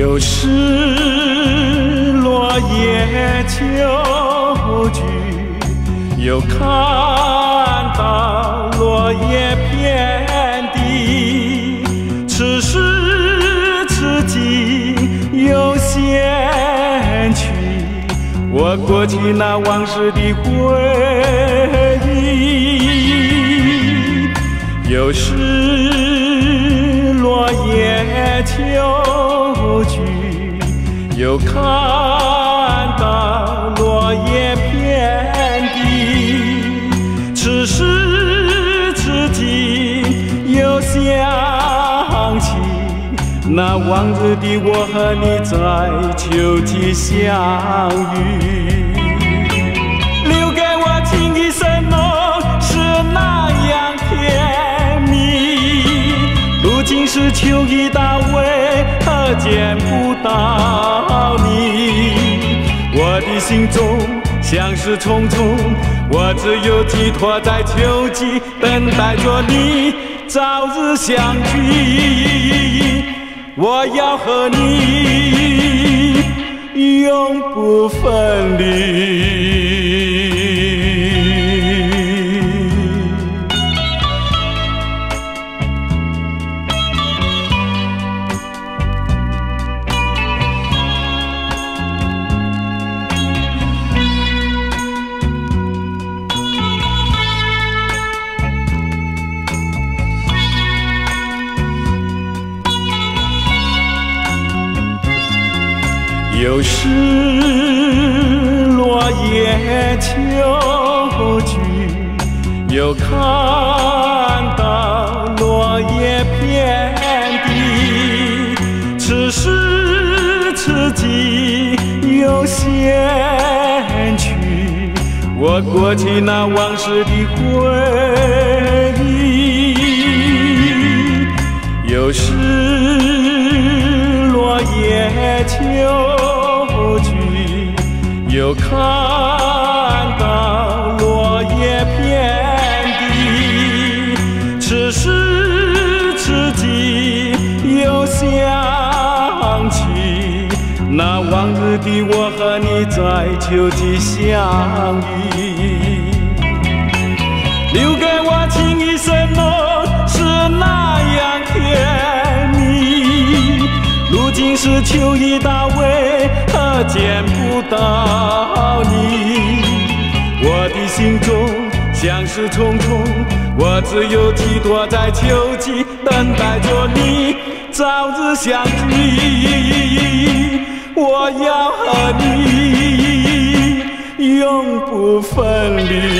有时落叶秋去，又看到落叶遍地。此时此景又现去，我过去那往事的回忆。有时落叶秋去，又看到落叶遍地。此时此景又想起，那往日的我和你在秋季相遇。留给我情意深浓，是那样甜蜜。如今是秋已到尾，可见不到你。我的心中相思重重，我只有寄托在秋季，等待着你早日相聚。我要和你永不分离。有时落叶秋去，又看到落叶遍地。此时此景又现去，我过去那往事的回忆。有时落叶秋去，又看到落叶遍地。此时此景又想起，那往日的我和你在秋季相遇。留给我情意深浓，是那样甜蜜。如今是秋已到尾，可见不到你。我的心中相思重重，我只有寄托在秋季，等待着你早日相聚。我要和你永不分离。